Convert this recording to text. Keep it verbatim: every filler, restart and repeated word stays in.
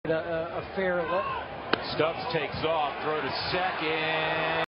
a, a fair. Stubbs takes off, throw to second.